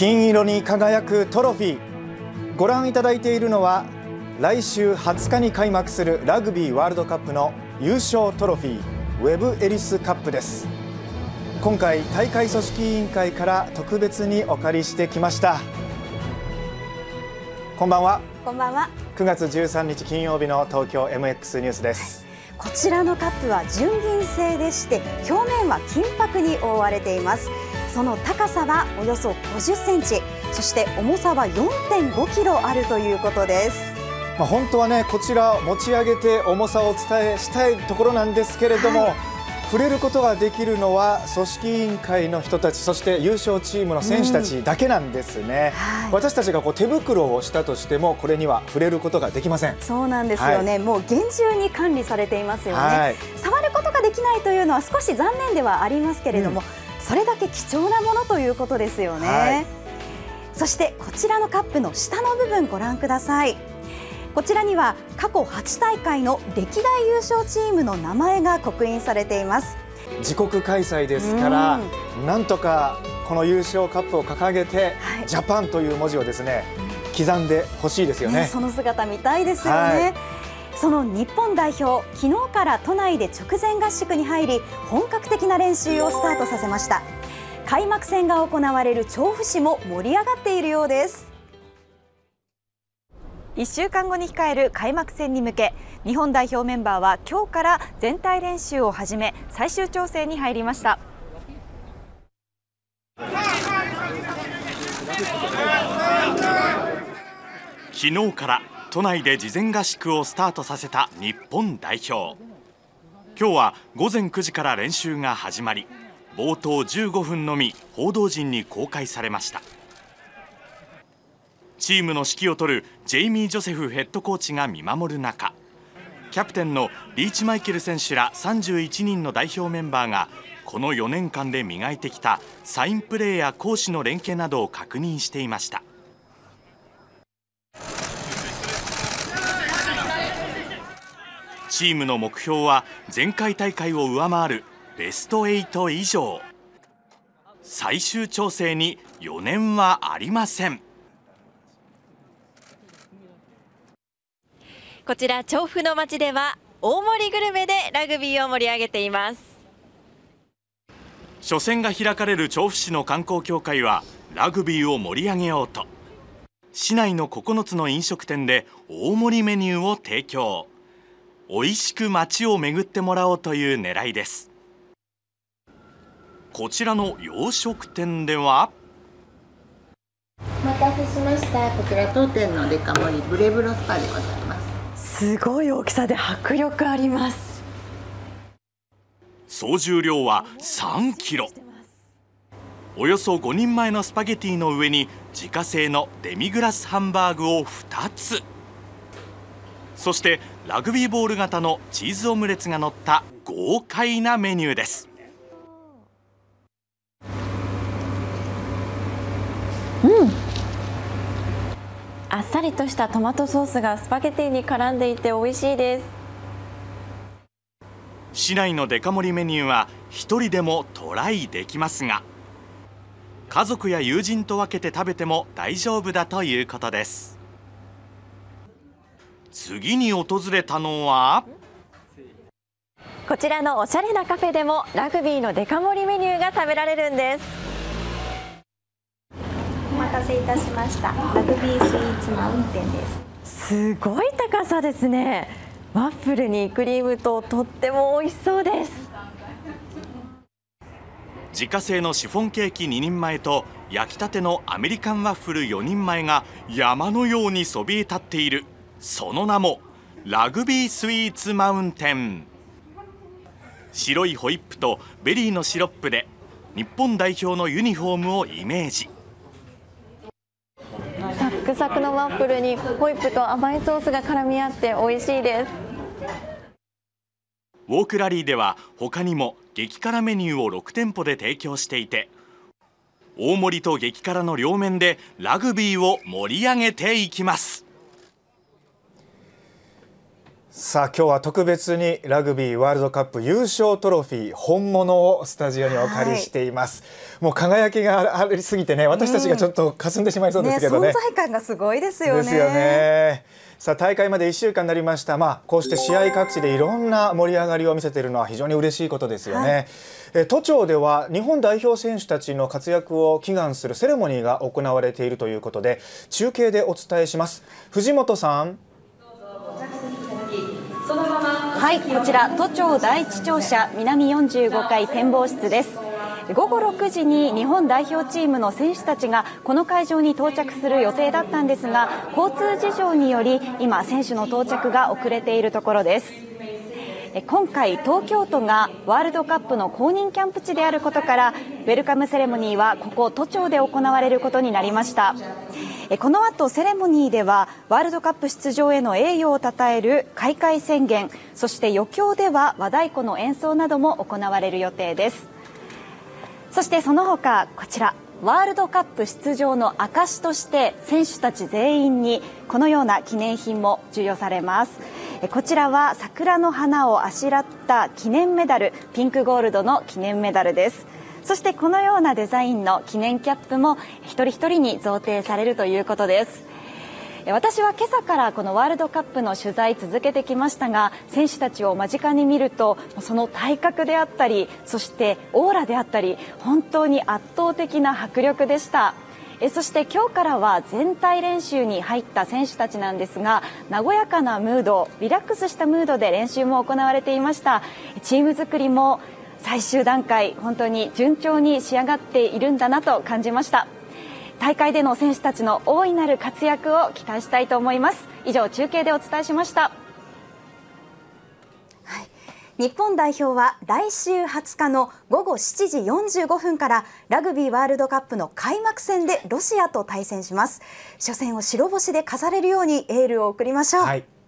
金色に輝くトロフィー。ご覧いただいているのは来週20日に開幕するラグビーワールドカップの優勝トロフィー、ウェブ・エリスカップです。今回大会組織委員会から特別にお借りしてきました。こんばんは。 こんばんは。 9月13日金曜日の東京 MX ニュースです。 こちらのカップは純銀製でして表面は金箔に覆われています。その高さはおよそ50センチ、そして重さは 4.5 キロあるということです。 本当はね、こちら持ち上げて重さをお伝えしたいところなんですけれども、触れることができるのは組織委員会の人たち、そして優勝チームの選手たちだけなんですね。私たちが手袋をしたとしてもこれには触れることができません。 そうなんですよね、もう厳重に管理されていますよね。触ることができないというのは少し残念ではありますけれども、それだけ貴重なものということですよね。そしてこちらのカップの下の部分ご覧ください。こちらには過去8大会の歴代優勝チームの名前が刻印されています。 自国開催ですから、なんとかこの優勝カップを掲げて、ジャパンという文字をですね、刻んでほしいですよね。 その姿見たいですよね。その日本代表、昨日から都内で直前合宿に入り、本格的な練習をスタートさせました。開幕戦が行われる調布市も盛り上がっているようです。1週間後に控える開幕戦に向け、日本代表メンバーは今日から全体練習を始め、最終調整に入りました。 昨日から都内で事前合宿をスタートさせた日本代表。今日は午前9時から練習が始まり、冒頭15分のみ報道陣に公開されました。チームの指揮を執るジェイミー・ジョセフヘッドコーチが見守る中、キャプテンのリーチマイケル選手ら31人の代表メンバーがこの4年間で磨いてきたサインプレーや攻守の連携などを確認していました。チームの目標は前回大会を上回るベスト8以上。最終調整に4年はありません。 こちら調布の街では大盛りグルメでラグビーを盛り上げています。 初戦が開かれる調布市の観光協会はラグビーを盛り上げようと、市内の9つの飲食店で大盛りメニューを提供。美味しく街を巡ってもらおうという狙いです。こちらの洋食店では、 お待たせしました。こちら当店のデカ盛りブレブロスパでございます。 すごい大きさで迫力あります。 総重量は3キロ。およそ5人前のスパゲティの上に自家製のデミグラスハンバーグを2つ、そしてラグビーボール型のチーズオムレツが乗った豪快なメニューです。 あっさりとしたトマトソースがスパゲティに絡んでいて美味しいです。 市内のデカ盛りメニューは1人でもトライできますが、家族や友人と分けて食べても大丈夫だということです。次に訪れたのは、 こちらのおしゃれなカフェでもラグビーのデカ盛りメニューが食べられるんです。 お待たせいたしました。ラグビースイーツマウンテンです。 すごい高さですね。ワッフルにクリームととっても美味しそうです。 自家製のシフォンケーキ2人前と焼きたてのアメリカンワッフル4人前が山のようにそびえ立っている、その名もラグビースイーツマウンテン。白いホイップとベリーのシロップで日本代表のユニフォームをイメージ。 サックサクのワッフルにホイップと甘いソースが絡み合って美味しいです。 ウォークラリーでは他にも激辛メニューを6店舗で提供していて、大盛りと激辛の両面でラグビーを盛り上げていきます。 さあ今日は特別にラグビーワールドカップ優勝トロフィー本物をスタジオにお借りしています、もう輝きがありすぎてね、私たちがちょっと霞んでしまいそうですけどね、 存在感がすごいですよね。 ですよね。さあ大会まで1週間になりました。こうして試合各地でいろんな盛り上がりを見せているのは非常に嬉しいことですよね、都庁では日本代表選手たちの活躍を祈願するセレモニーが行われているということで、中継でお伝えします。藤本さん。 はい、こちら都庁第一庁舎南45階展望室です。午後6時に日本代表チームの選手たちがこの会場に到着する予定だったんですが、交通事情により今選手の到着が遅れているところです。今回東京都がワールドカップの公認キャンプ地であることから、ウェルカムセレモニーはここ都庁で行われることになりました。この後セレモニーではワールドカップ出場への栄誉をたたえる開会宣言、そして余興では和太鼓の演奏なども行われる予定です。そしてその他こちら、ワールドカップ出場の証として選手たち全員にこのような記念品も授与されます。こちらは桜の花をあしらった記念メダル、ピンクゴールドの記念メダルです。そしてこのようなデザインの記念キャップも一人一人に贈呈されるということです。私は今朝からこのワールドカップの取材続けてきましたが、選手たちを間近に見るとその体格であったり、そしてオーラであったり、本当に圧倒的な迫力でした。そして今日からは全体練習に入った選手たちなんですが、和やかなムード、リラックスしたムードで練習も行われていました。チーム作りも最終段階、本当に順調に仕上がっているんだなと感じました。大会での選手たちの大いなる活躍を期待したいと思います。以上、中継でお伝えしました。日本代表は来週20日の午後7時45分からラグビーワールドカップの開幕戦でロシアと対戦します。初戦を白星で飾れるようにエールを送りましょう。